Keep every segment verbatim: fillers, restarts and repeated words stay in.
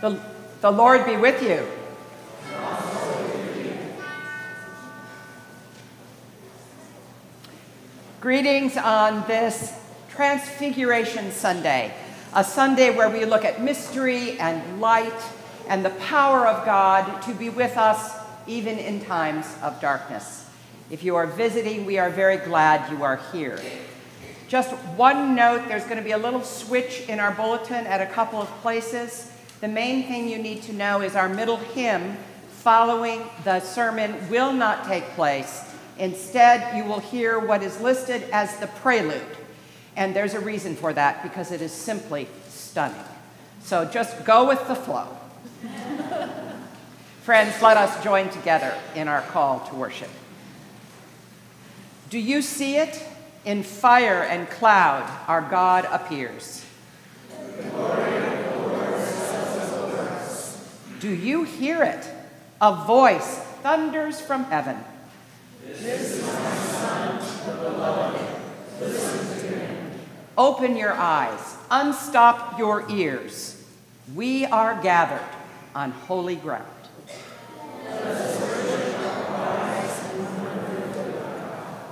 The, the Lord be with you. Greetings on this Transfiguration Sunday, a Sunday where we look at mystery and light and the power of God to be with us even in times of darkness. If you are visiting, we are very glad you are here. Just one note, there's going to be a little switch in our bulletin at a couple of places. The main thing you need to know is our middle hymn following the sermon will not take place. Instead, you will hear what is listed as the prelude. And there's a reason for that, because it is simply stunning. So just go with the flow. Friends, let us join together in our call to worship. Do you see it? In fire and cloud, our God appears. The glory of the Lord settles over us. Do you hear it? A voice thunders from heaven. This is my Son, the beloved. Listen to him. Open your eyes, unstop your ears. We are gathered on holy ground. Let us worship our eyes and wonder to God.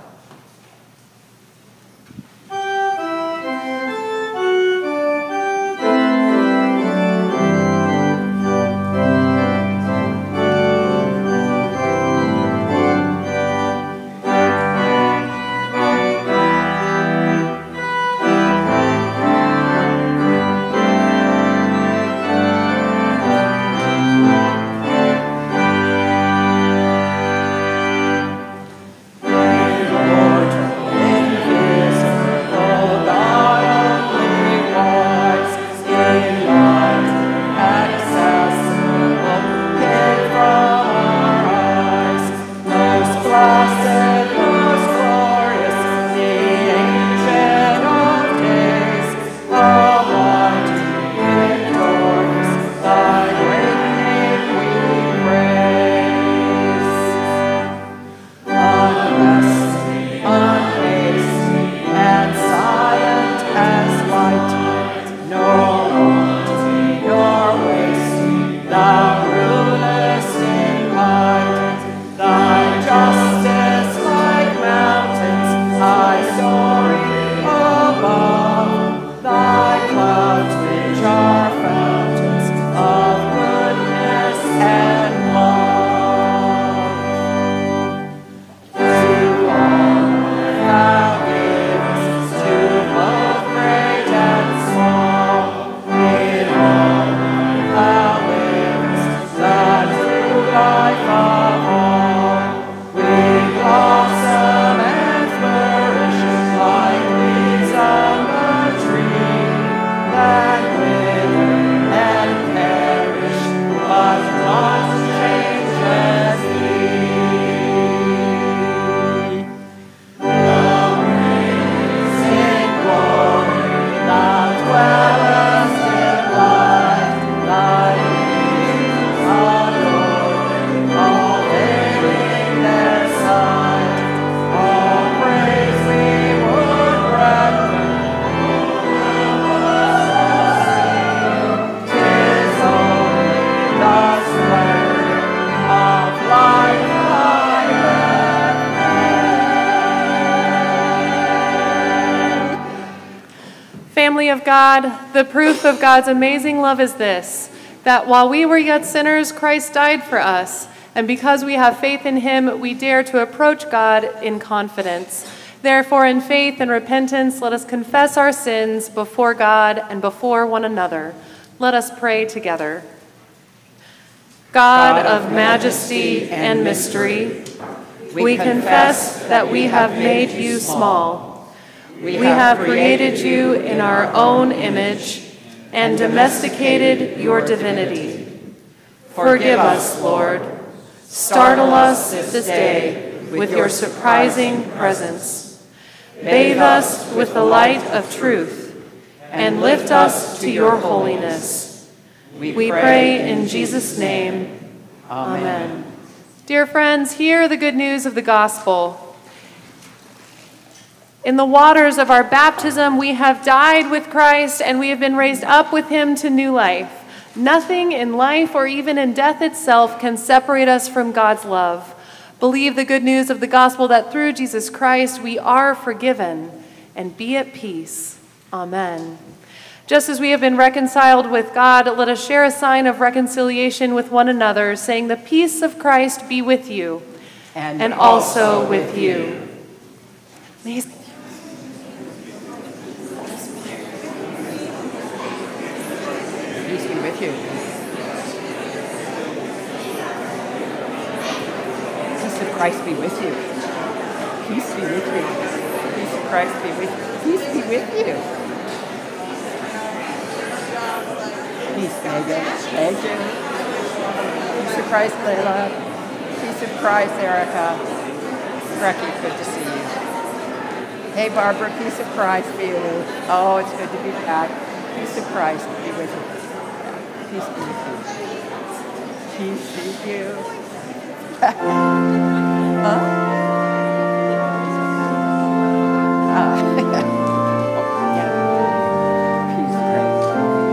Of God, the proof of God's amazing love is this, that while we were yet sinners, Christ died for us, and because we have faith in him, we dare to approach God in confidence. Therefore, in faith and repentance, let us confess our sins before God and before one another. Let us pray together. God of majesty and mystery, we confess that we have made you small. We have created you in our own image and domesticated your divinity. Forgive us, Lord. Startle us this day with your surprising presence. Bathe us with the light of truth and lift us to your holiness. We pray in Jesus' name. Amen. Dear friends, hear the good news of the gospel. In the waters of our baptism, we have died with Christ and we have been raised up with him to new life. Nothing in life or even in death itself can separate us from God's love. Believe the good news of the gospel that through Jesus Christ we are forgiven, and be at peace. Amen. Just as we have been reconciled with God, let us share a sign of reconciliation with one another, saying, "The peace of Christ be with you, and, and also with you." May Peace be with you. Peace of Christ be with you. Peace be with you. Peace of Christ be with you. Peace be with you. Peace, Megan. Thank you. Peace of Christ, Layla. Peace of Christ, Erica. Brecky, good to see you. Hey, Barbara, peace of Christ be with you. Oh, it's good to be back. Peace of Christ be with you. Peace be with you. Peace be with you. Huh? Uh, yeah. Peace, Christ.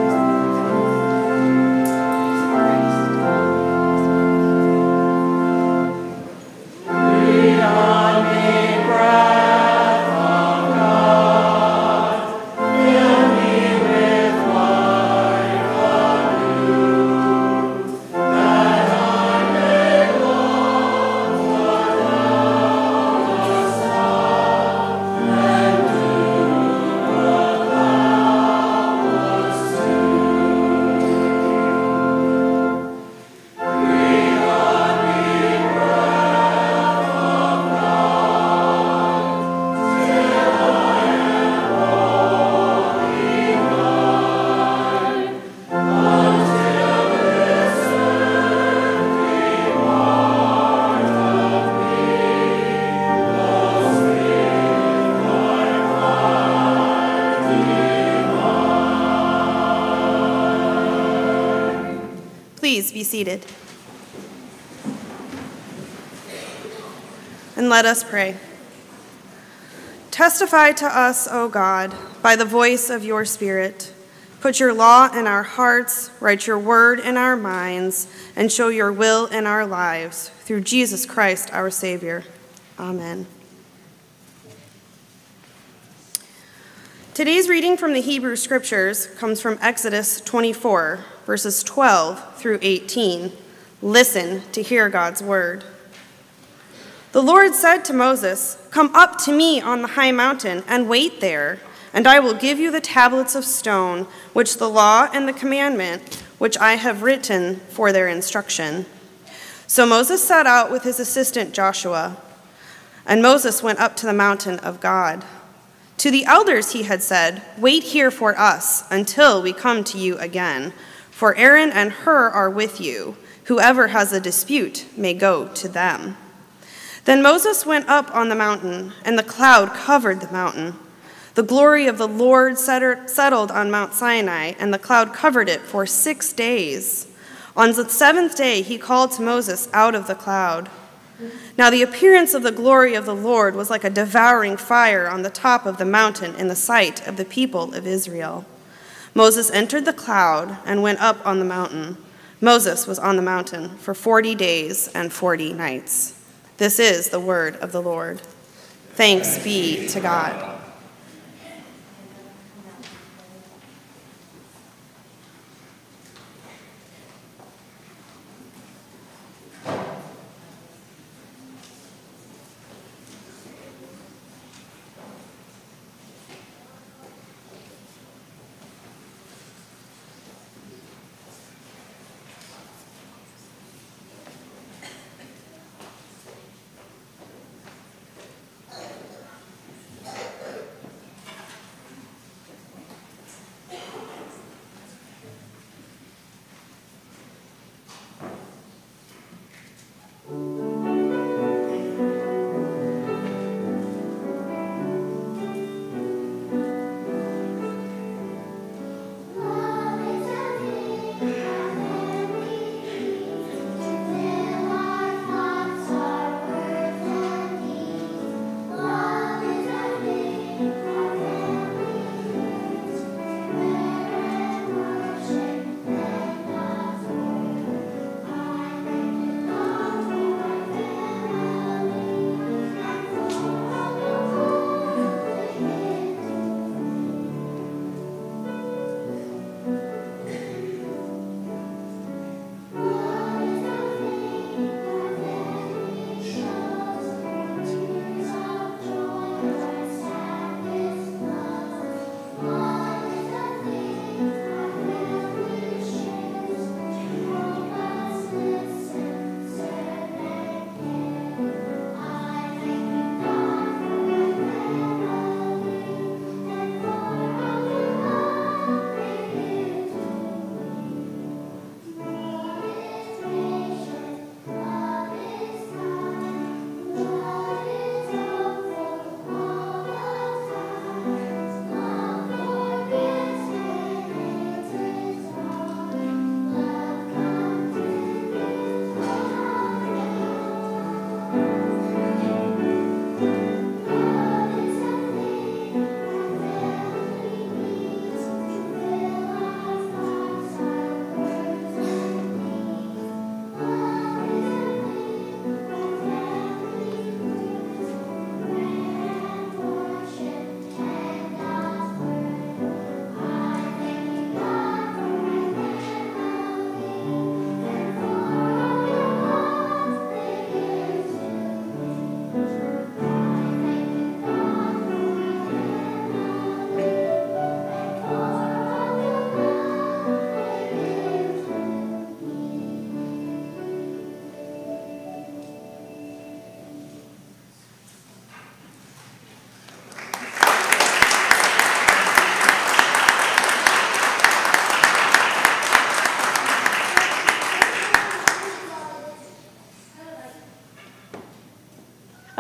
Breathe on me, breath of God. Fill me with life anew, that I may long for love stop and do what thou wast to. Breathe on me, breath of God, till I am wholly thine, until this earthly part of me goes with thy heart divine. Please be seated. And let us pray. Testify to us, O God, by the voice of your Spirit. Put your law in our hearts, write your word in our minds, and show your will in our lives, through Jesus Christ our Savior. Amen. Today's reading from the Hebrew Scriptures comes from Exodus twenty-four, verses twelve through eighteen. Listen to hear God's word. The Lord said to Moses, "Come up to me on the high mountain and wait there, and I will give you the tablets of stone, which the law and the commandment which I have written for their instruction." So Moses set out with his assistant Joshua, and Moses went up to the mountain of God. To the elders he had said, "Wait here for us until we come to you again, for Aaron and Hur are with you. Whoever has a dispute may go to them." Then Moses went up on the mountain, and the cloud covered the mountain. The glory of the Lord settled on Mount Sinai, and the cloud covered it for six days. On the seventh day he called to Moses out of the cloud. Now the appearance of the glory of the Lord was like a devouring fire on the top of the mountain in the sight of the people of Israel. Moses entered the cloud and went up on the mountain. Moses was on the mountain for forty days and forty nights. This is the word of the Lord. Thanks be to God.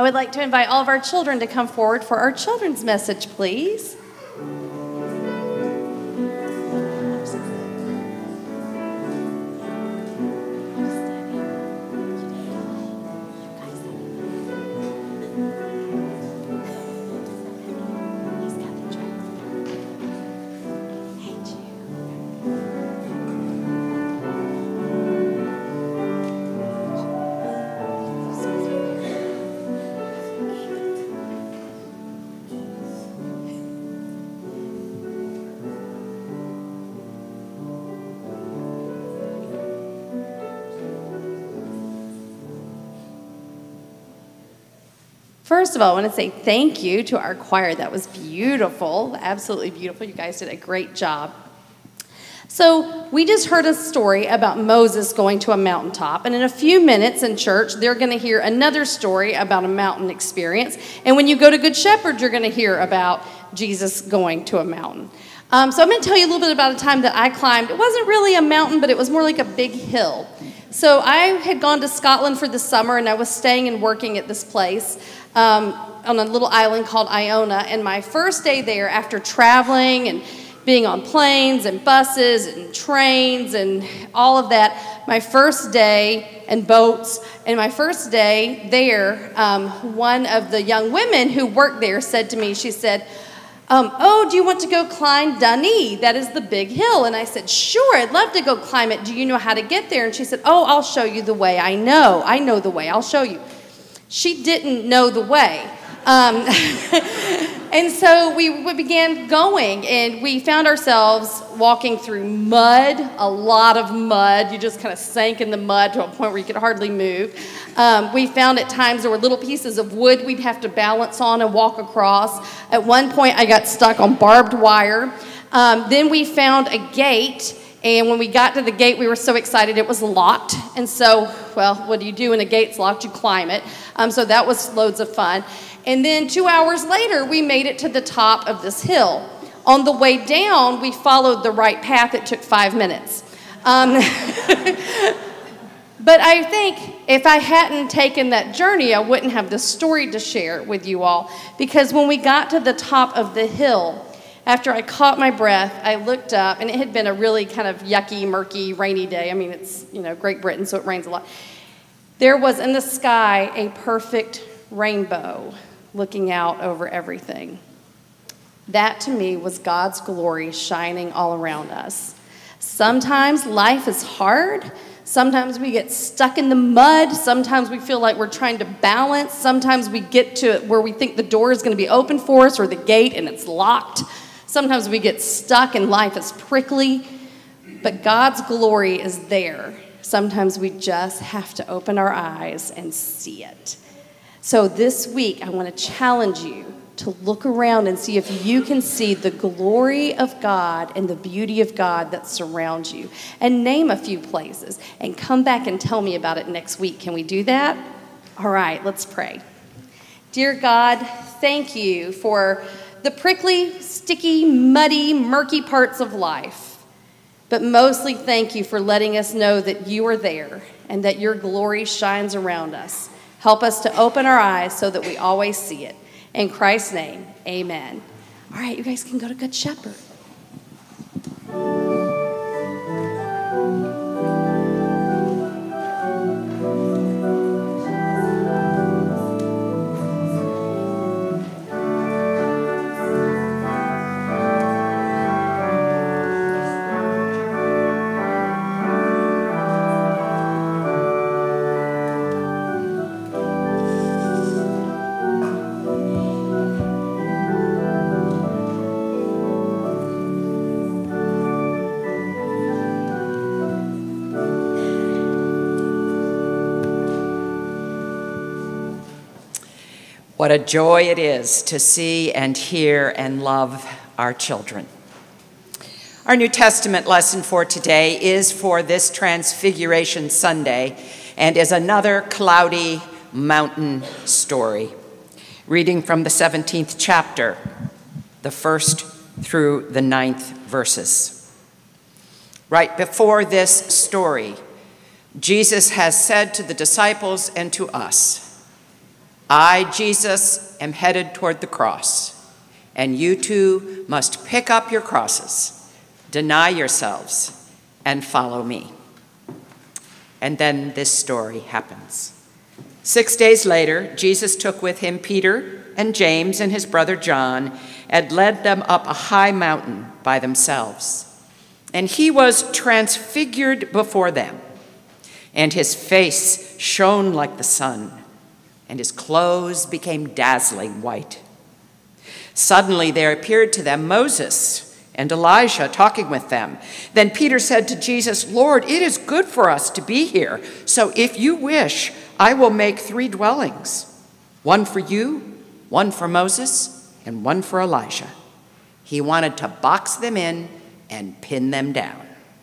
would like to invite all of our children to come forward for our children's message, please. First of all, I want to say thank you to our choir. That was beautiful, absolutely beautiful. You guys did a great job. So we just heard a story about Moses going to a mountaintop, and in a few minutes in church, they're going to hear another story about a mountain experience. And when you go to Good Shepherd, you're going to hear about Jesus going to a mountain. Um, so I'm going to tell you a little bit about a time that I climbed. It wasn't really a mountain, but it was more like a big hill. So I had gone to Scotland for the summer, and I was staying and working at this place um, on a little island called Iona. And my first day there, after traveling and being on planes and buses and trains and all of that, my first day, and boats, and my first day there, um, one of the young women who worked there said to me, she said, Um, oh, do you want to go climb Dunny? That is the big hill. And I said, sure, I'd love to go climb it. Do you know how to get there? And she said, oh, I'll show you the way. I know. I know the way. I'll show you. She didn't know the way. Um, and so we, we began going, and we found ourselves walking through mud, a lot of mud. You just kind of sank in the mud to a point where you could hardly move. Um, we found at times there were little pieces of wood we'd have to balance on and walk across. At one point, I got stuck on barbed wire. Um, then we found a gate, and when we got to the gate, we were so excited it was locked. And so, well, what do you do when a gate's locked? You climb it. Um, so that was loads of fun. And then two hours later, we made it to the top of this hill. On the way down, we followed the right path. It took five minutes. Um, but I think if I hadn't taken that journey, I wouldn't have this story to share with you all. Because when we got to the top of the hill, after I caught my breath, I looked up, and it had been a really kind of yucky, murky, rainy day. I mean, it's, you know, Great Britain, so it rains a lot. There was in the sky a perfect rainbow looking out over everything. That, to me, was God's glory shining all around us. Sometimes life is hard. Sometimes we get stuck in the mud. Sometimes we feel like we're trying to balance. Sometimes we get to where we think the door is going to be open for us, or the gate, and it's locked. Sometimes we get stuck and life is prickly. But God's glory is there. Sometimes we just have to open our eyes and see it. So this week, I want to challenge you to look around and see if you can see the glory of God and the beauty of God that surrounds you. And name a few places and come back and tell me about it next week. Can we do that? All right, let's pray. Dear God, thank you for the prickly, sticky, muddy, murky parts of life. But mostly thank you for letting us know that you are there and that your glory shines around us. Help us to open our eyes so that we always see it. In Christ's name, amen. All right, you guys can go to Good Shepherd. What a joy it is to see and hear and love our children. Our New Testament lesson for today is for this Transfiguration Sunday and is another cloudy mountain story. Reading from the seventeenth chapter, the first through the ninth verses. Right before this story, Jesus has said to the disciples and to us, I, Jesus, am headed toward the cross, and you too must pick up your crosses, deny yourselves, and follow me. And then this story happens. Six days later, Jesus took with him Peter and James and his brother John and led them up a high mountain by themselves. And he was transfigured before them, and his face shone like the sun, and his clothes became dazzling white. Suddenly there appeared to them Moses and Elijah talking with them. Then Peter said to Jesus, "Lord, it is good for us to be here. So if you wish, I will make three dwellings, one for you, one for Moses, and one for Elijah." He wanted to box them in and pin them down.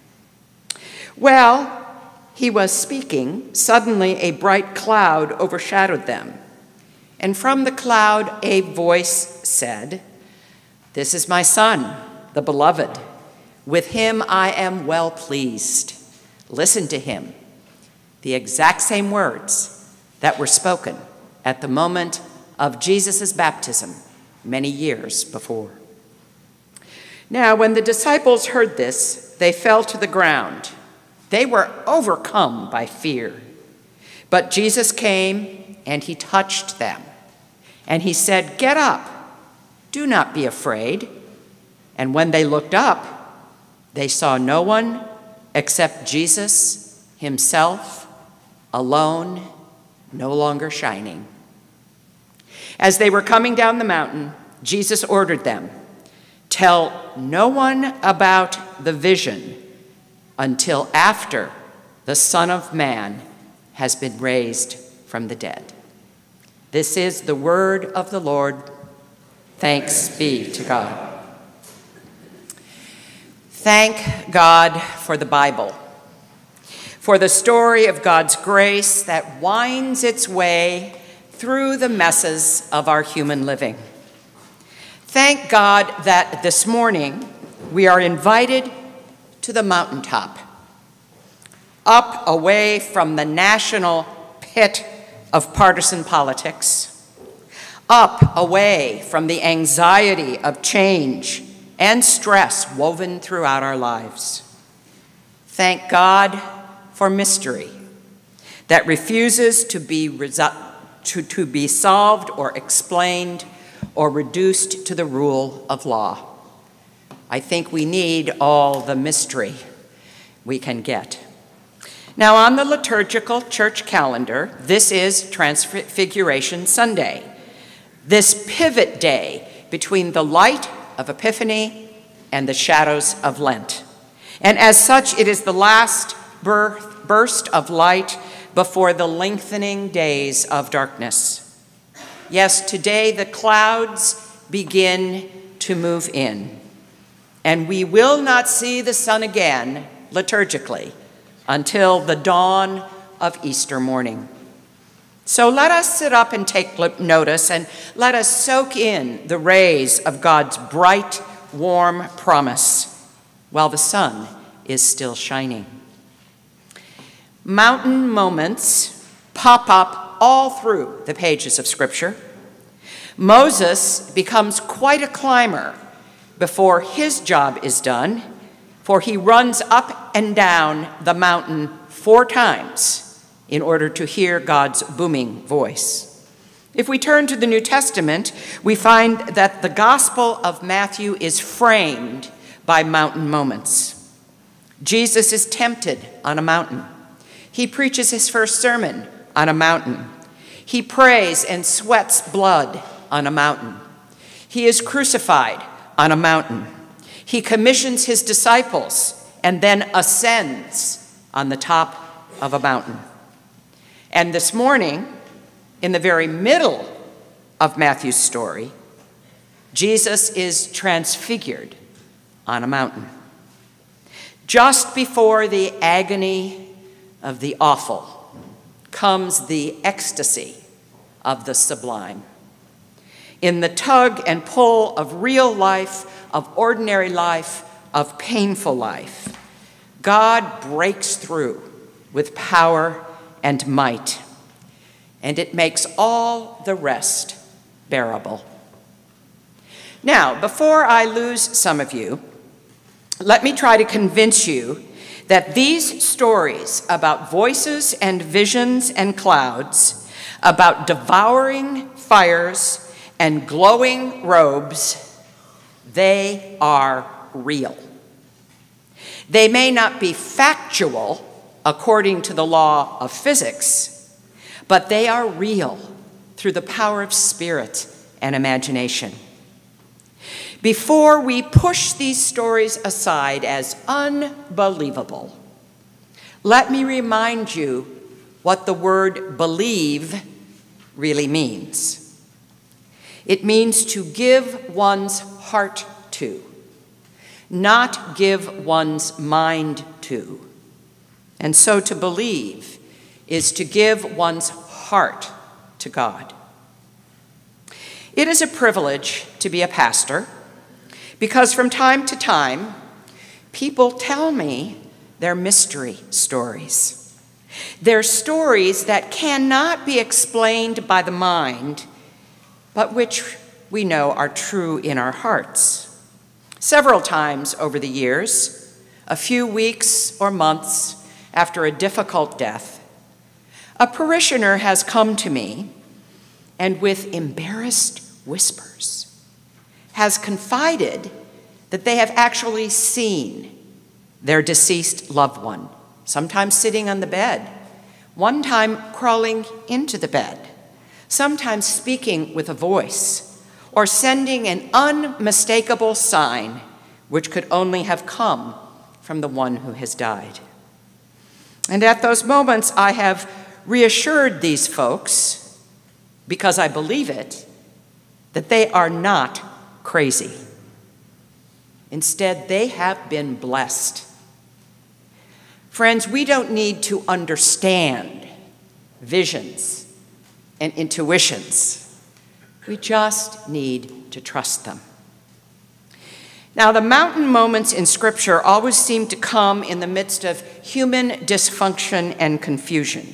Well, he was speaking. Suddenly a bright cloud overshadowed them. And from the cloud a voice said, "This is my son, the beloved. With him I am well pleased. Listen to him." The exact same words that were spoken at the moment of Jesus' baptism many years before. Now, when the disciples heard this, they fell to the ground. They were overcome by fear. But Jesus came and he touched them. And he said, "Get up, do not be afraid." And when they looked up, they saw no one except Jesus himself, alone, no longer shining. As they were coming down the mountain, Jesus ordered them, "Tell no one about the vision until after the Son of Man has been raised from the dead." This is the word of the Lord. Thanks be to God. Thank God for the Bible, for the story of God's grace that winds its way through the messes of our human living. Thank God that this morning we are invited to the mountaintop, up away from the national pit of partisan politics, up away from the anxiety of change and stress woven throughout our lives. Thank God for mystery that refuses to be, resu- to, to be solved or explained or reduced to the rule of law. I think we need all the mystery we can get. Now, on the liturgical church calendar, this is Transfiguration Sunday, this pivot day between the light of Epiphany and the shadows of Lent. And as such, it is the last birth, burst of light before the lengthening days of darkness. Yes, today the clouds begin to move in, and we will not see the sun again liturgically until the dawn of Easter morning. So let us sit up and take notice, and let us soak in the rays of God's bright, warm promise while the sun is still shining. Mountain moments pop up all through the pages of Scripture. Moses becomes quite a climber before his job is done, for he runs up and down the mountain four times in order to hear God's booming voice. If we turn to the New Testament, we find that the Gospel of Matthew is framed by mountain moments. Jesus is tempted on a mountain. He preaches his first sermon on a mountain. He prays and sweats blood on a mountain. He is crucified on a mountain. He commissions his disciples and then ascends on the top of a mountain. And this morning, in the very middle of Matthew's story, Jesus is transfigured on a mountain. Just before the agony of the awful comes the ecstasy of the sublime. In the tug and pull of real life, of ordinary life, of painful life, God breaks through with power and might. and it makes all the rest bearable. Now, before I lose some of you, let me try to convince you that these stories about voices and visions and clouds, about devouring fires and glowing robes, they are real. They may not be factual according to the law of physics, but they are real through the power of spirit and imagination. Before we push these stories aside as unbelievable, let me remind you what the word believe really means. It means to give one's heart to, not give one's mind to. And so to believe is to give one's heart to God. It is a privilege to be a pastor, because from time to time, people tell me their mystery stories. They're stories that cannot be explained by the mind, but which we know are true in our hearts. Several times over the years, a few weeks or months after a difficult death, a parishioner has come to me and with embarrassed whispers has confided that they have actually seen their deceased loved one, sometimes sitting on the bed, one time crawling into the bed, sometimes speaking with a voice, or sending an unmistakable sign which could only have come from the one who has died. And at those moments, I have reassured these folks, because I believe it, that they are not crazy. Instead, they have been blessed. Friends, we don't need to understand visions and intuitions. We just need to trust them. Now, the mountain moments in Scripture always seem to come in the midst of human dysfunction and confusion.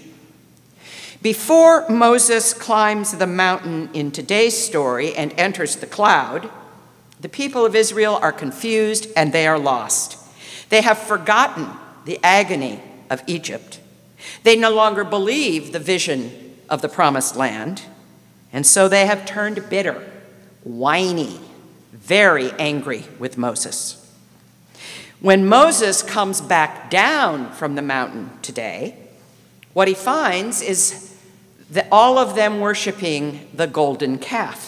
Before Moses climbs the mountain in today's story and enters the cloud, the people of Israel are confused and they are lost. They have forgotten the agony of Egypt. They no longer believe the vision of the promised land, and so they have turned bitter, whiny, very angry with Moses. When Moses comes back down from the mountain today, what he finds is that all of them worshiping the golden calf.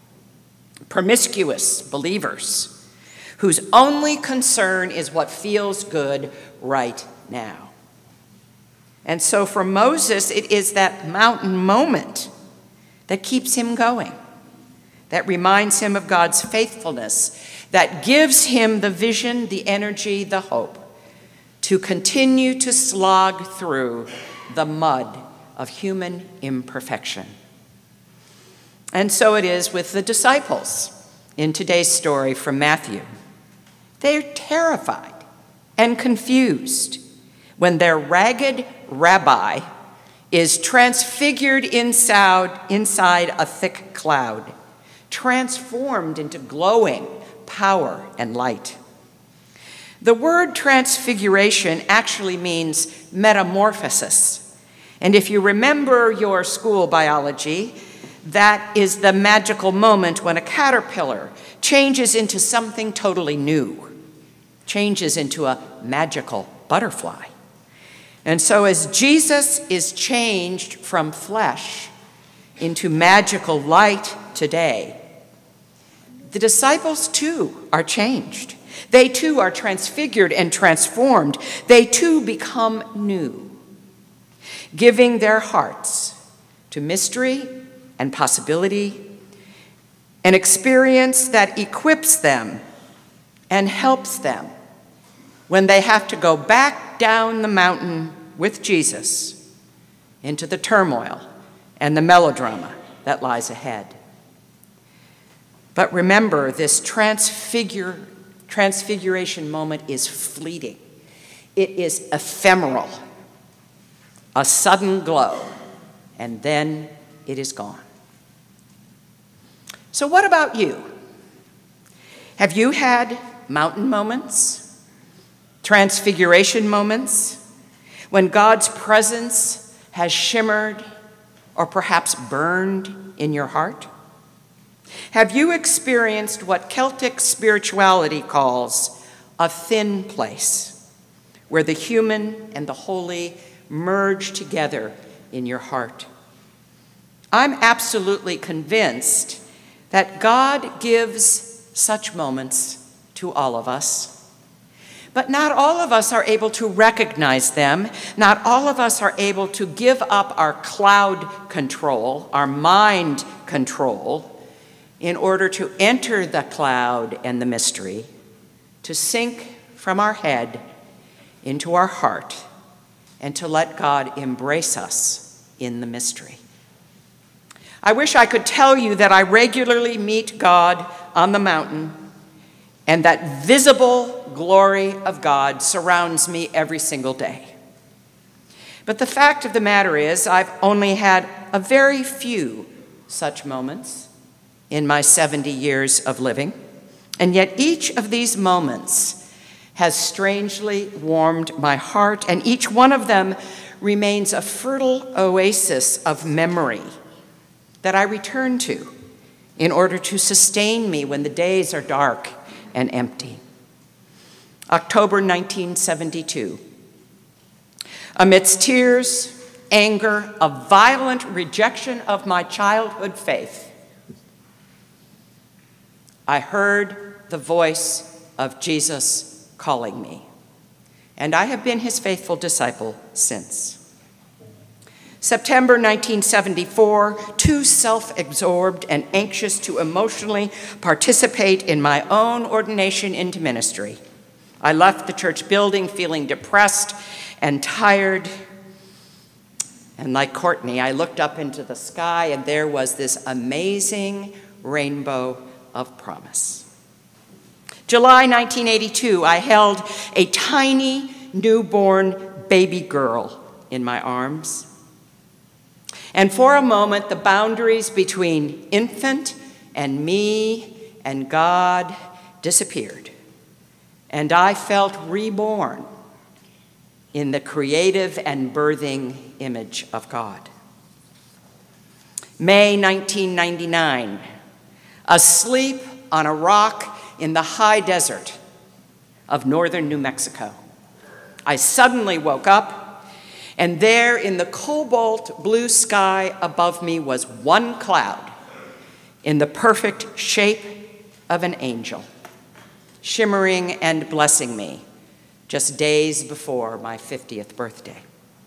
Promiscuous believers whose only concern is what feels good right now. And so for Moses, it is that mountain moment that keeps him going, that reminds him of God's faithfulness, that gives him the vision, the energy, the hope to continue to slog through the mud of human imperfection. And so it is with the disciples in today's story from Matthew. They're terrified and confused when their ragged rabbi is transfigured inside, inside a thick cloud, transformed into glowing power and light. The word transfiguration actually means metamorphosis. And if you remember your school biology, that is the magical moment when a caterpillar changes into something totally new, changes into a magical butterfly. And so as Jesus is changed from flesh into magical light today, the disciples too are changed. They too are transfigured and transformed. They too become new, giving their hearts to mystery and possibility, an experience that equips them and helps them when they have to go back down the mountain with Jesus into the turmoil and the melodrama that lies ahead. But remember, this transfigure, transfiguration moment is fleeting. It is ephemeral, a sudden glow and then it is gone. So what about you? Have you had mountain moments, transfiguration moments, when God's presence has shimmered or perhaps burned in your heart? Have you experienced what Celtic spirituality calls a thin place, where the human and the holy merge together in your heart? I'm absolutely convinced that God gives such moments to all of us. But not all of us are able to recognize them. Not all of us are able to give up our cloud control, our mind control, in order to enter the cloud and the mystery, to sink from our head into our heart, and to let God embrace us in the mystery. I wish I could tell you that I regularly meet God on the mountain, and that visible glory of God surrounds me every single day. But the fact of the matter is, I've only had a very few such moments in my seventy years of living, and yet each of these moments has strangely warmed my heart, and each one of them remains a fertile oasis of memory that I return to in order to sustain me when the days are dark and empty. October nineteen seventy-two. Amidst tears, anger, a violent rejection of my childhood faith, I heard the voice of Jesus calling me, and I have been his faithful disciple since. September nineteen seventy-four, too self-absorbed and anxious to emotionally participate in my own ordination into ministry, I left the church building feeling depressed and tired. And like Courtney, I looked up into the sky, and there was this amazing rainbow of promise. July nineteen eighty-two, I held a tiny newborn baby girl in my arms. And for a moment, the boundaries between infant and me and God disappeared. And I felt reborn in the creative and birthing image of God. May nineteen ninety-nine, asleep on a rock in the high desert of northern New Mexico, I suddenly woke up, and there in the cobalt blue sky above me was one cloud in the perfect shape of an angel, shimmering and blessing me just days before my fiftieth birthday.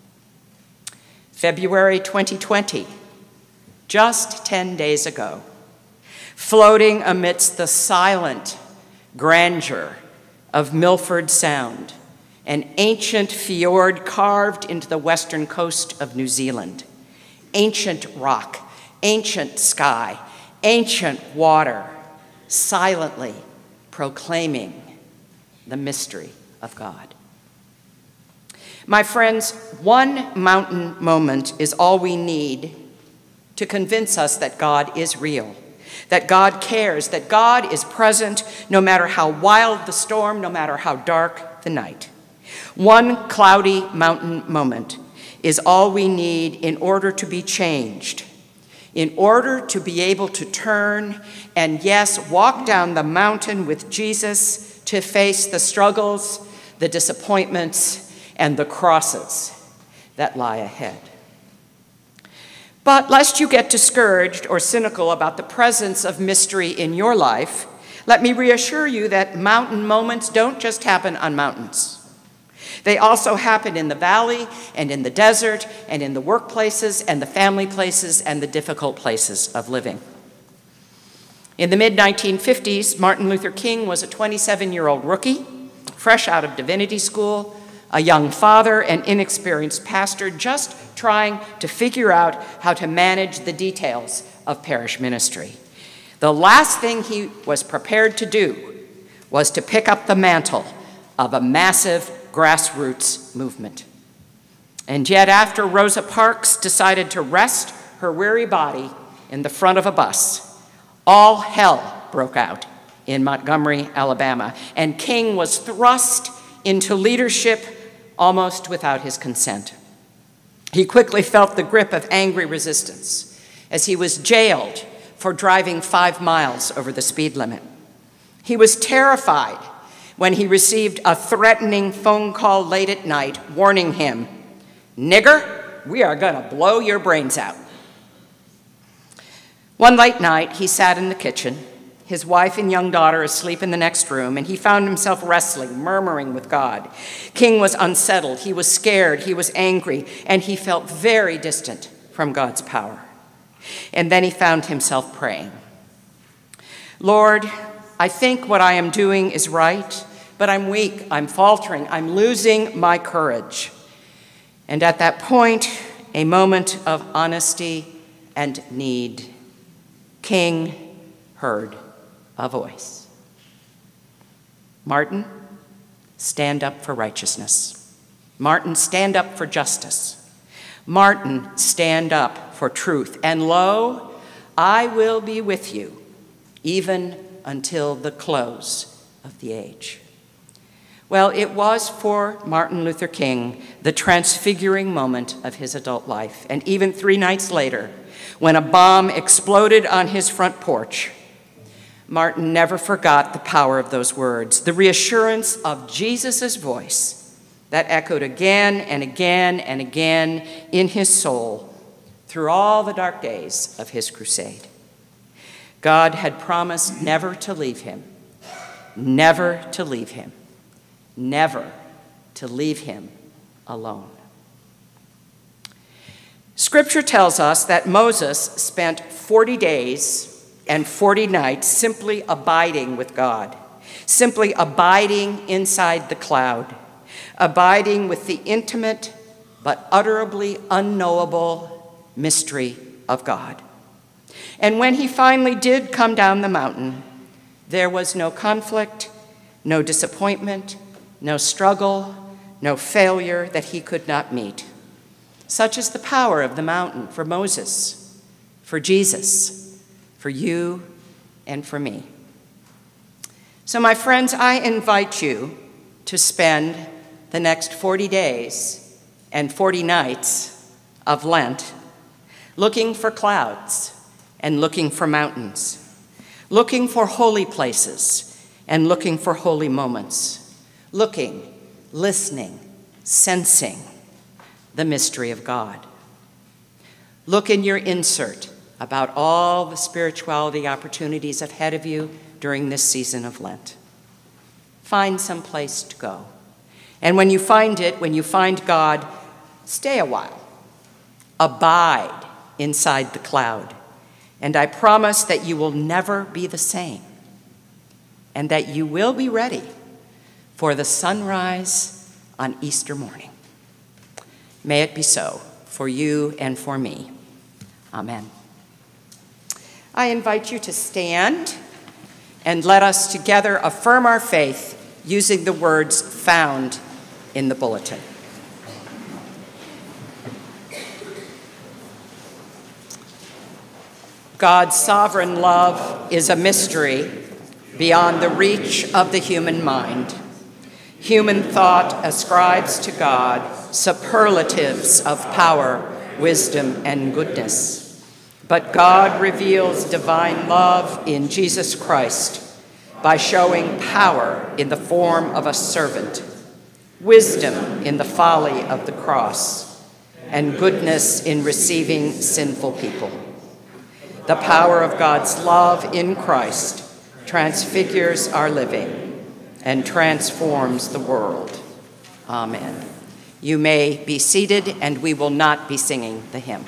February twenty twenty, just ten days ago, floating amidst the silent grandeur of Milford Sound, an ancient fjord carved into the western coast of New Zealand. Ancient rock, ancient sky, ancient water, silently proclaiming the mystery of God. My friends, one mountain moment is all we need to convince us that God is real, that God cares, that God is present no matter how wild the storm, no matter how dark the night. One cloudy mountain moment is all we need in order to be changed, in order to be able to turn and, yes, walk down the mountain with Jesus to face the struggles, the disappointments, and the crosses that lie ahead. But lest you get discouraged or cynical about the presence of mystery in your life, let me reassure you that mountain moments don't just happen on mountains. They also happen in the valley and in the desert and in the workplaces and the family places and the difficult places of living. In the mid nineteen fifties, Martin Luther King was a twenty-seven-year-old rookie, fresh out of divinity school, a young father and inexperienced pastor just trying to figure out how to manage the details of parish ministry. The last thing he was prepared to do was to pick up the mantle of a massive grassroots movement. And yet, after Rosa Parks decided to rest her weary body in the front of a bus, all hell broke out in Montgomery, Alabama, and King was thrust into leadership almost without his consent. He quickly felt the grip of angry resistance as he was jailed for driving five miles over the speed limit. He was terrified when he received a threatening phone call late at night warning him, "Nigger, we are gonna blow your brains out." One late night, he sat in the kitchen, his wife and young daughter asleep in the next room, and he found himself wrestling, murmuring with God. King was unsettled, he was scared, he was angry, and he felt very distant from God's power. And then he found himself praying. "Lord, I think what I am doing is right, but I'm weak, I'm faltering, I'm losing my courage." And at that point, a moment of honesty and need, King heard a voice. "Martin, stand up for righteousness. Martin, stand up for justice. Martin, stand up for truth. And lo, I will be with you, even until the close of the age." Well, it was for Martin Luther King the transfiguring moment of his adult life. And even three nights later, when a bomb exploded on his front porch, Martin never forgot the power of those words, the reassurance of Jesus' voice that echoed again and again and again in his soul through all the dark days of his crusade. God had promised never to leave him, never to leave him, never to leave him alone. Scripture tells us that Moses spent forty days and forty nights simply abiding with God, simply abiding inside the cloud, abiding with the intimate but utterly unknowable mystery of God. And when he finally did come down the mountain, there was no conflict, no disappointment, no struggle, no failure that he could not meet. Such is the power of the mountain for Moses, for Jesus, for you, and for me. So, my friends, I invite you to spend the next forty days and forty nights of Lent looking for clouds and looking for mountains, looking for holy places and looking for holy moments, looking, listening, sensing the mystery of God. Look in your insert about all the spirituality opportunities ahead of you during this season of Lent. Find some place to go. And when you find it, when you find God, stay a while. Abide inside the cloud. And I promise that you will never be the same, and that you will be ready for the sunrise on Easter morning. May it be so for you and for me. Amen. I invite you to stand and let us together affirm our faith using the words found in the bulletin. God's sovereign love is a mystery beyond the reach of the human mind. Human thought ascribes to God superlatives of power, wisdom, and goodness. But God reveals divine love in Jesus Christ by showing power in the form of a servant, wisdom in the folly of the cross, and goodness in receiving sinful people. The power of God's love in Christ transfigures our living and transforms the world. Amen. You may be seated, and we will not be singing the hymn.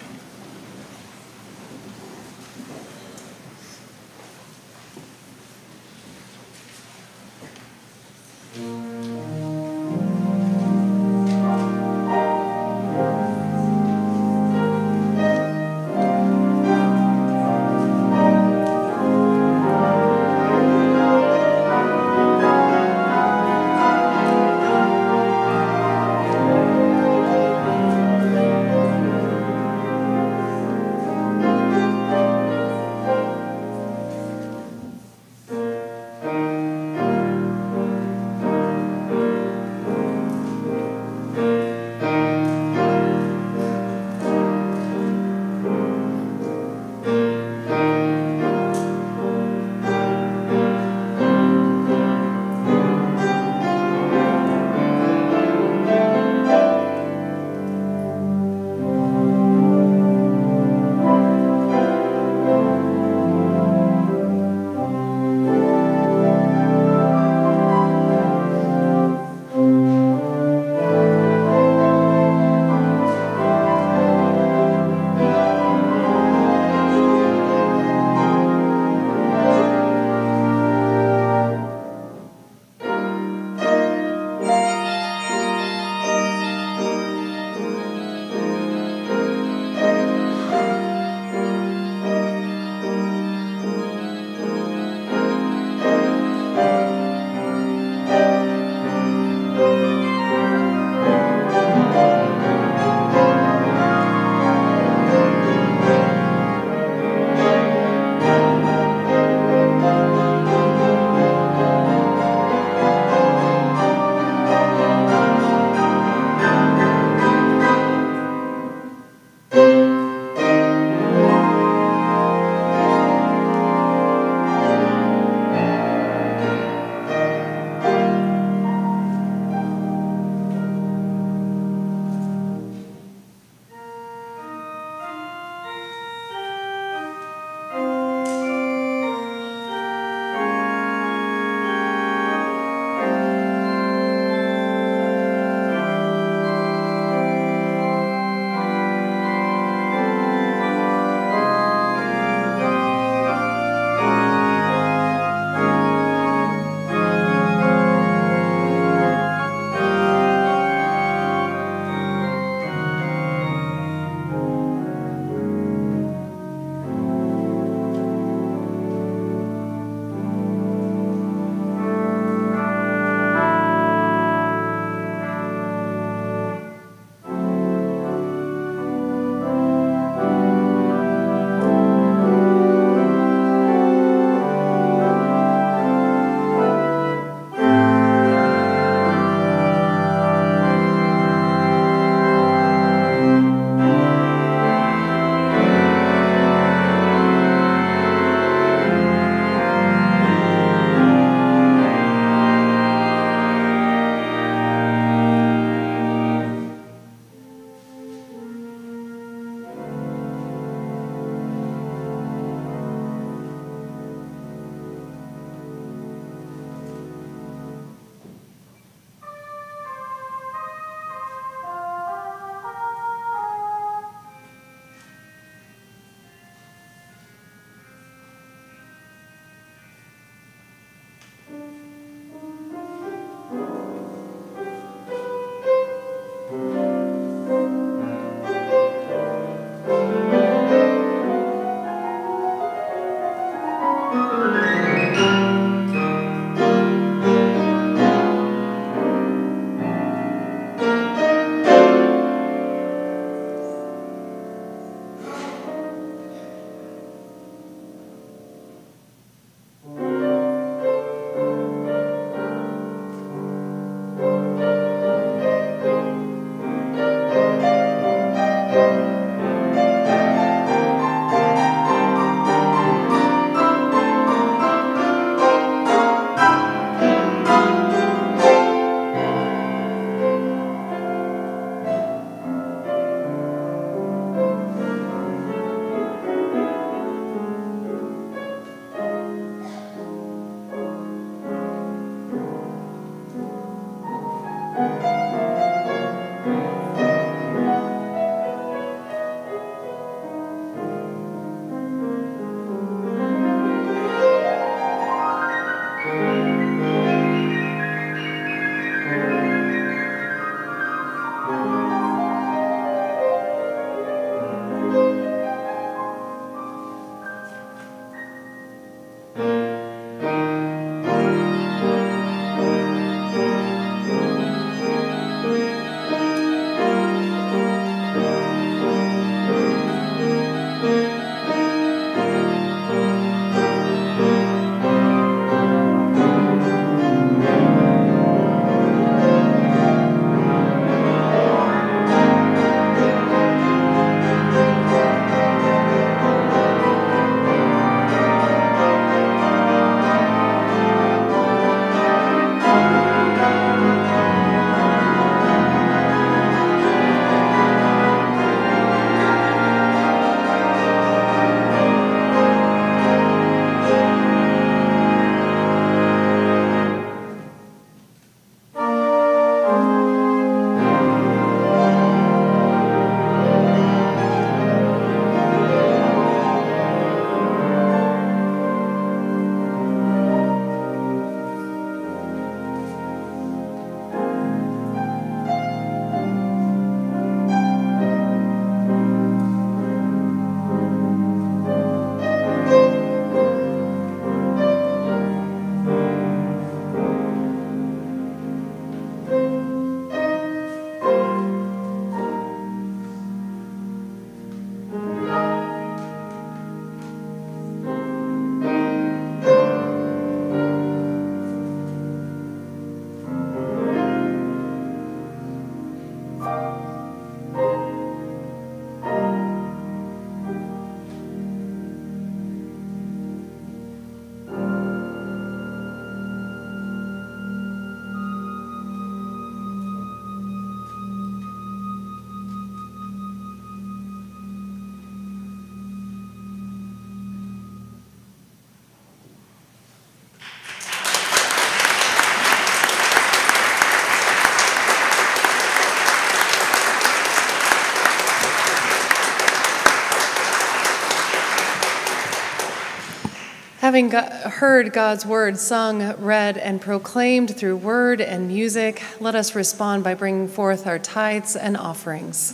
Having go- heard God's word sung, read, and proclaimed through word and music, let us respond by bringing forth our tithes and offerings.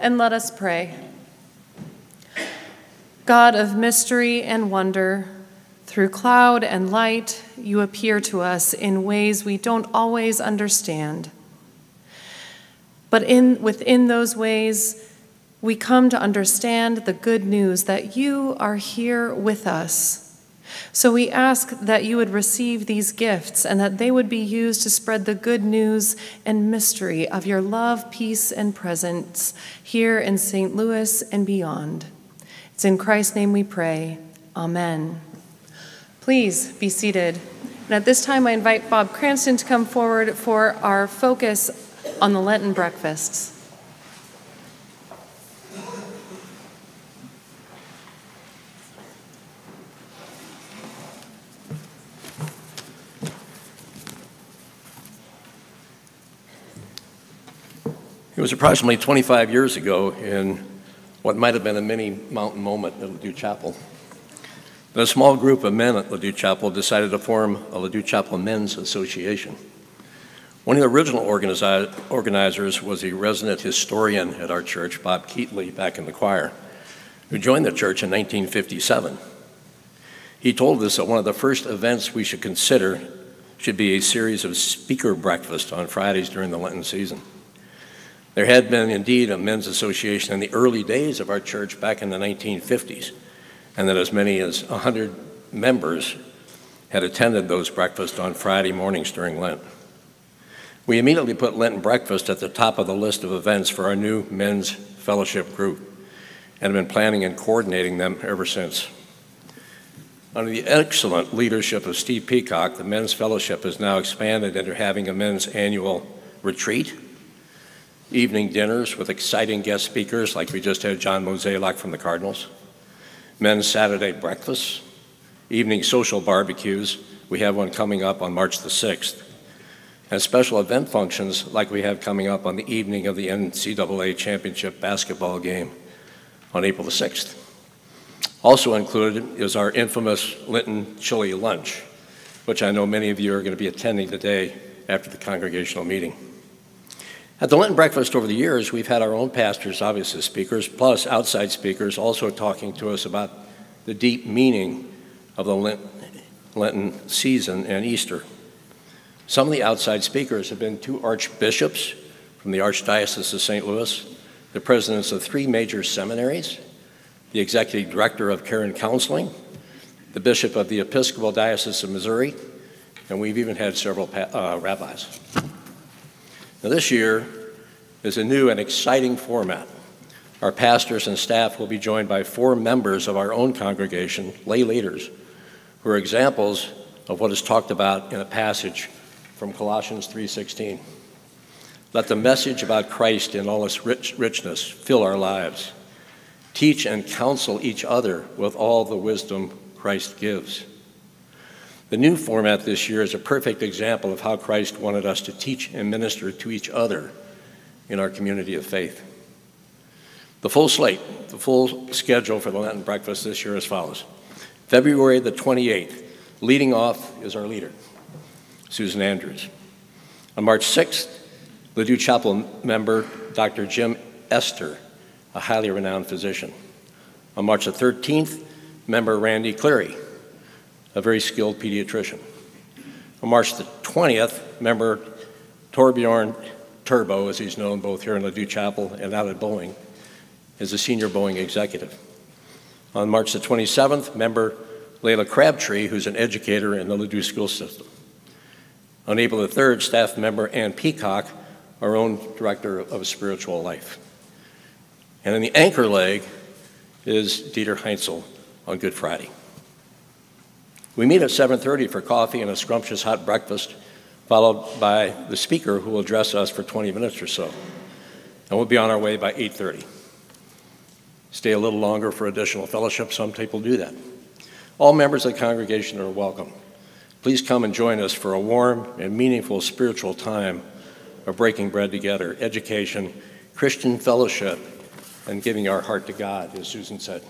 and let us pray. God of mystery and wonder, through cloud and light, you appear to us in ways we don't always understand. But in, within those ways, we come to understand the good news that you are here with us. So we ask that you would receive these gifts and that they would be used to spread the good news and mystery of your love, peace, and presence here in Saint Louis and beyond. It's in Christ's name we pray. Amen. Please be seated. And at this time, I invite Bob Cranston to come forward for our focus on the Lenten breakfasts. It was approximately twenty-five years ago in what might have been a mini mountain moment at Ledoux Chapel, that a small group of men at Ledoux Chapel decided to form a Ledoux Chapel Men's Association. One of the original organizi- organizers was a resident historian at our church, Bob Keatley, back in the choir, who joined the church in nineteen fifty-seven. He told us that one of the first events we should consider should be a series of speaker breakfasts on Fridays during the Lenten season. There had been indeed a men's association in the early days of our church back in the nineteen fifties, and that as many as one hundred members had attended those breakfasts on Friday mornings during Lent. We immediately put Lenten breakfast at the top of the list of events for our new men's fellowship group, and have been planning and coordinating them ever since. Under the excellent leadership of Steve Peacock, the men's fellowship has now expanded into having a men's annual retreat, evening dinners with exciting guest speakers like we just had John Mozeliak from the Cardinals, men's Saturday breakfasts, evening social barbecues. We have one coming up on March the sixth, and special event functions like we have coming up on the evening of the N C double A championship basketball game on April the sixth. Also included is our infamous Lenten chili lunch, which I know many of you are going to be attending today after the congregational meeting. At the Lenten breakfast over the years, we've had our own pastors, obviously speakers, plus outside speakers also talking to us about the deep meaning of the Lenten season and Easter. Some of the outside speakers have been two archbishops from the Archdiocese of Saint Louis, the presidents of three major seminaries, the executive director of Care and Counseling, the bishop of the Episcopal Diocese of Missouri, and we've even had several uh, rabbis. Now, this year is a new and exciting format. Our pastors and staff will be joined by four members of our own congregation, lay leaders, who are examples of what is talked about in a passage from Colossians three sixteen. Let the message about Christ in all its rich, richness fill our lives. Teach and counsel each other with all the wisdom Christ gives. The new format this year is a perfect example of how Christ wanted us to teach and minister to each other in our community of faith. The full slate, the full schedule for the Lenten breakfast this year as follows. February the twenty-eighth, leading off is our leader, Susan Andrews. On March sixth, Ledoux Chapel member Doctor Jim Esther, a highly renowned physician. On March the thirteenth, member Randy Cleary, a very skilled pediatrician. On March the twentieth, member Torbjorn Turbo, as he's known both here in Ledoux Chapel and out at Boeing, is a senior Boeing executive. On March the twenty-seventh, member Layla Crabtree, who's an educator in the Ledoux school system. On April the third, staff member Ann Peacock, our own director of spiritual life. And in the anchor leg is Dieter Heinzel on Good Friday. We meet at seven thirty for coffee and a scrumptious hot breakfast, followed by the speaker who will address us for twenty minutes or so. And we'll be on our way by eight thirty. Stay a little longer for additional fellowship. Some people do that. All members of the congregation are welcome. Please come and join us for a warm and meaningful spiritual time of breaking bread together, education, Christian fellowship, and giving our heart to God, as Susan said.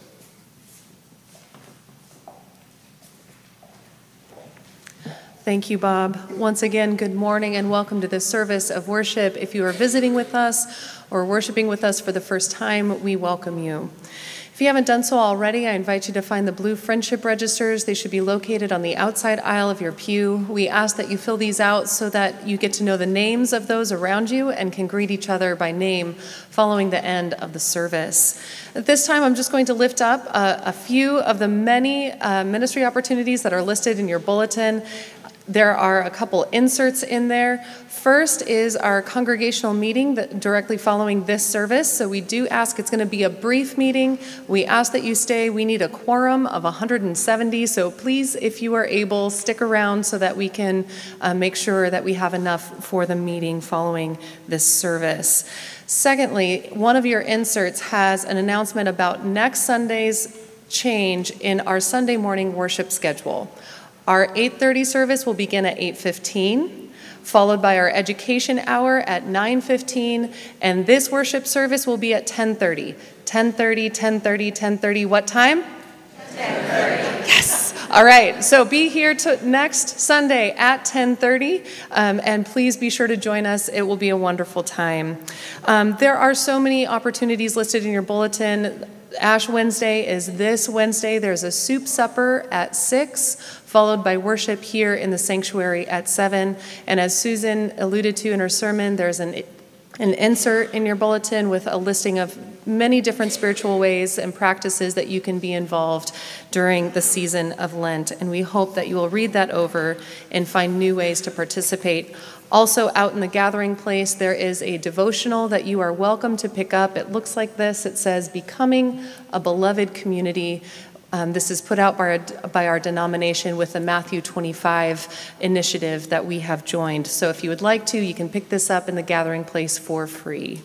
Thank you, Bob. Once again, good morning and welcome to this service of worship. If you are visiting with us or worshiping with us for the first time, we welcome you. If you haven't done so already, I invite you to find the blue friendship registers. They should be located on the outside aisle of your pew. We ask that you fill these out so that you get to know the names of those around you and can greet each other by name following the end of the service. At this time, I'm just going to lift up a, a few of the many uh, ministry opportunities that are listed in your bulletin. There are a couple inserts in there. First is our congregational meeting that directly following this service. So we do ask, it's going to be a brief meeting. We ask that you stay. We need a quorum of one hundred seventy. So please, if you are able, stick around so that we can uh, make sure that we have enough for the meeting following this service. Secondly, one of your inserts has an announcement about next Sunday's change in our Sunday morning worship schedule. Our eight thirty service will begin at eight fifteen, followed by our education hour at nine fifteen, and this worship service will be at ten thirty. ten thirty, ten thirty, ten thirty, what time? ten thirty. Yes. All right, so be here to next Sunday at ten thirty, um, and please be sure to join us. It will be a wonderful time. Um, there are so many opportunities listed in your bulletin. Ash Wednesday is this Wednesday. There's a soup supper at six, followed by worship here in the sanctuary at seven. And as Susan alluded to in her sermon, there's an, an insert in your bulletin with a listing of many different spiritual ways and practices that you can be involved during the season of Lent. And we hope that you will read that over and find new ways to participate. Also out in the gathering place, there is a devotional that you are welcome to pick up. It looks like this. It says, Becoming a Beloved Community. Um, this is put out by our, by our denomination with the Matthew twenty-five initiative that we have joined. So if you would like to, you can pick this up in the gathering place for free.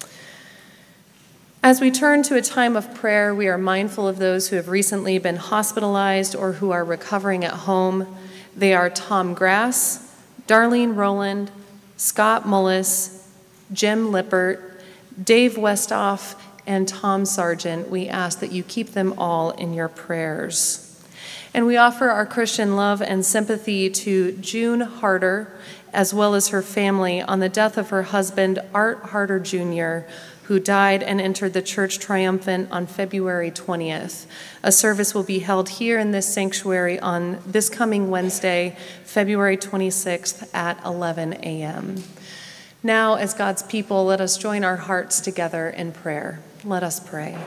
As we turn to a time of prayer, we are mindful of those who have recently been hospitalized or who are recovering at home. They are Tom Grass, Darlene Rowland, Scott Mullis, Jim Lippert, Dave Westhoff, and Tom Sargent. We ask that you keep them all in your prayers. And we offer our Christian love and sympathy to June Harder, as well as her family, on the death of her husband, Art Harder Junior, who died and entered the church triumphant on February twentieth. A service will be held here in this sanctuary on this coming Wednesday, February twenty-sixth at eleven a.m. Now, as God's people, let us join our hearts together in prayer. Let us pray.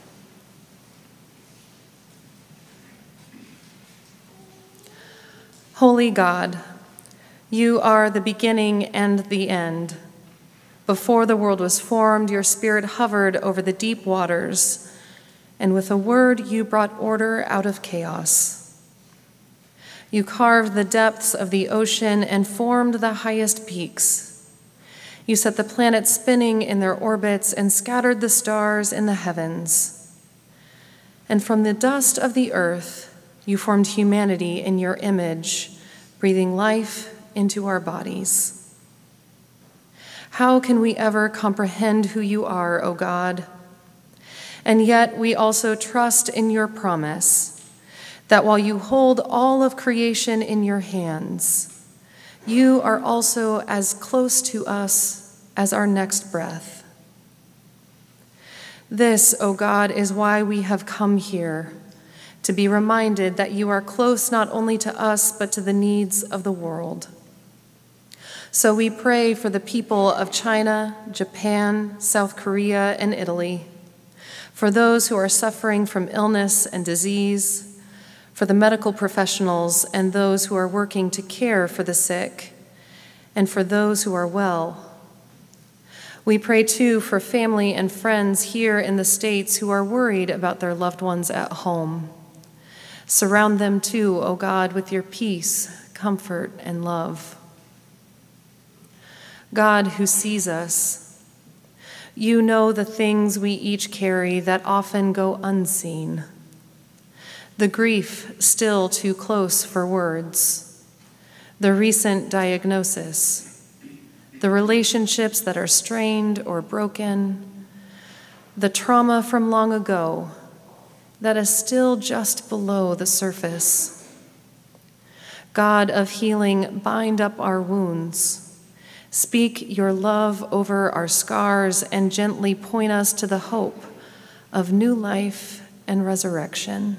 Holy God, you are the beginning and the end. Before the world was formed, your Spirit hovered over the deep waters, and with a word you brought order out of chaos. You carved the depths of the ocean and formed the highest peaks. You set the planets spinning in their orbits and scattered the stars in the heavens. And from the dust of the earth, you formed humanity in your image, breathing life into our bodies. How can we ever comprehend who you are, O God? And yet we also trust in your promise that while you hold all of creation in your hands, you are also as close to us as our next breath. This, O God, is why we have come here, to be reminded that you are close not only to us, but to the needs of the world. So we pray for the people of China, Japan, South Korea, and Italy, for those who are suffering from illness and disease, for the medical professionals and those who are working to care for the sick, and for those who are well. We pray too for family and friends here in the States who are worried about their loved ones at home. Surround them too, O God, with your peace, comfort, and love. God who sees us, you know the things we each carry that often go unseen. The grief still too close for words, the recent diagnosis, the relationships that are strained or broken, the trauma from long ago that is still just below the surface. God of healing, bind up our wounds. Speak your love over our scars and gently point us to the hope of new life and resurrection.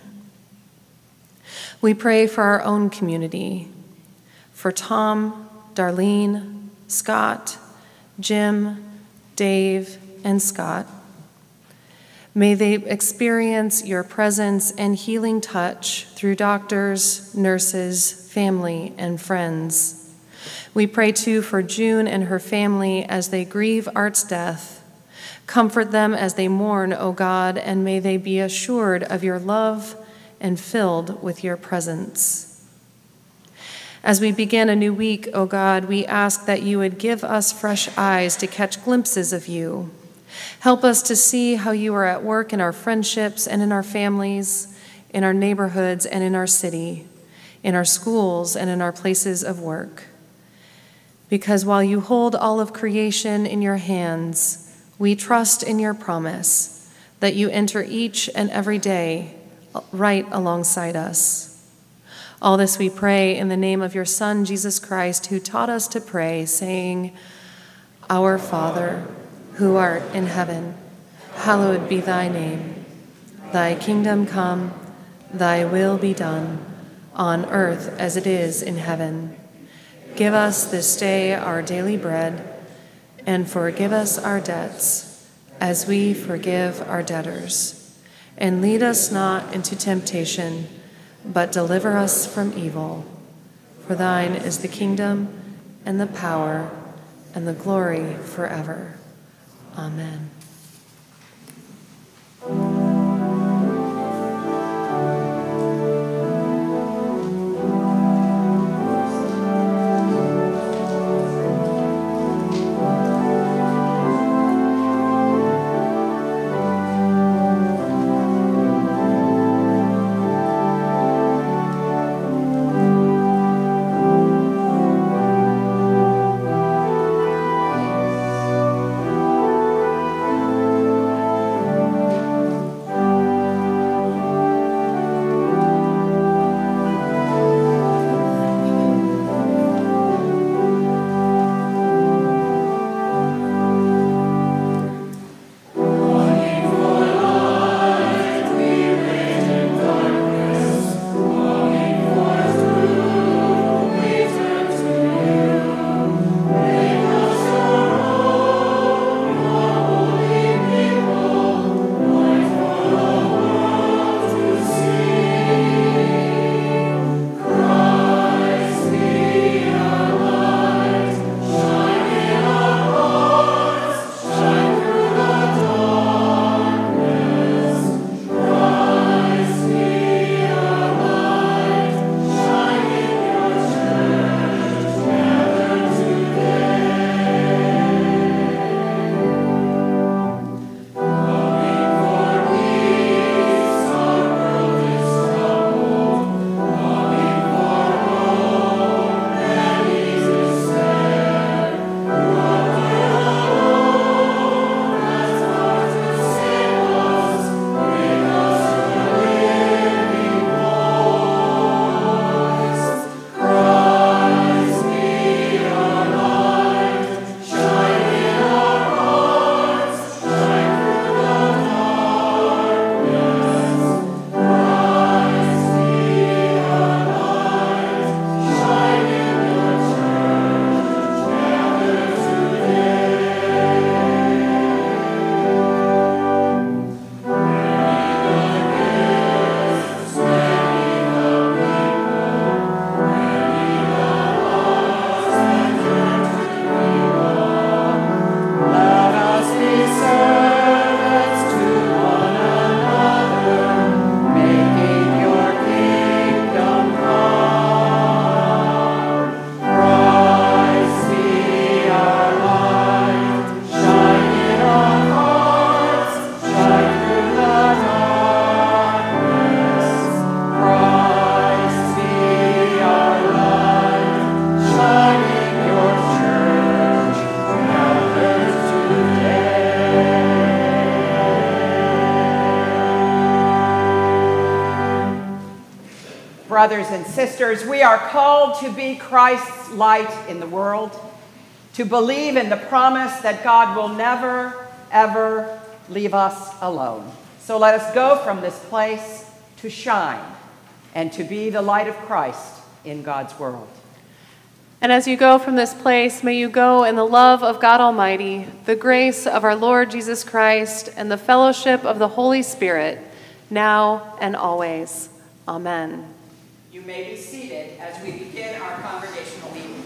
We pray for our own community, for Tom, Darlene, Scott, Jim, Dave, and Scott. May they experience your presence and healing touch through doctors, nurses, family, and friends. We pray too for June and her family as they grieve Art's death. Comfort them as they mourn, O God, and may they be assured of your love and filled with your presence. As we begin a new week, O God, we ask that you would give us fresh eyes to catch glimpses of you. Help us to see how you are at work in our friendships and in our families, in our neighborhoods and in our city, in our schools and in our places of work. Because while you hold all of creation in your hands, we trust in your promise that you enter each and every day right alongside us. All this we pray in the name of your Son, Jesus Christ, who taught us to pray, saying, Our Father, who art in heaven, hallowed be thy name. Thy kingdom come, thy will be done, on earth as it is in heaven. Give us this day our daily bread, and forgive us our debts, as we forgive our debtors. And lead us not into temptation, but deliver us from evil. For thine is the kingdom, and the power, and the glory forever. Amen. brothers and sisters, we are called to be Christ's light in the world, to believe in the promise that God will never, ever leave us alone. So let us go from this place to shine and to be the light of Christ in God's world. And as you go from this place, may you go in the love of God Almighty, the grace of our Lord Jesus Christ, and the fellowship of the Holy Spirit, now and always. Amen. You may be seated as we begin our congregational meeting.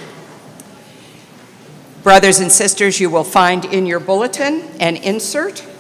Brothers and sisters, you will find in your bulletin an insert